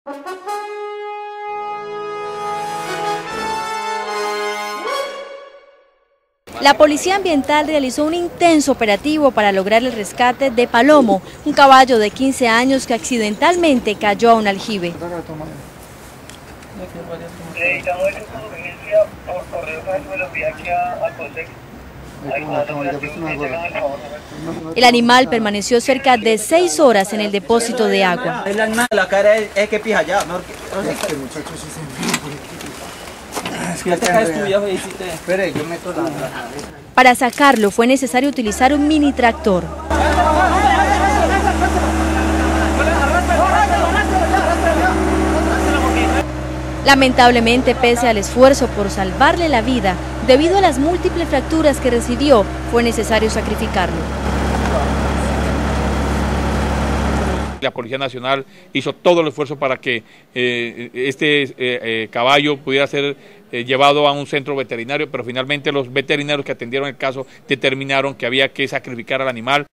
La Policía Ambiental realizó un intenso operativo para lograr el rescate de Palomo, un caballo de 15 años que accidentalmente cayó a un aljibe. El animal permaneció cerca de 6 horas en el depósito de agua. La cara es que pija allá. Para sacarlo fue necesario utilizar un mini tractor. Lamentablemente, pese al esfuerzo por salvarle la vida, debido a las múltiples fracturas que recibió, fue necesario sacrificarlo. La Policía Nacional hizo todo el esfuerzo para que este caballo pudiera ser llevado a un centro veterinario, pero finalmente los veterinarios que atendieron el caso determinaron que había que sacrificar al animal.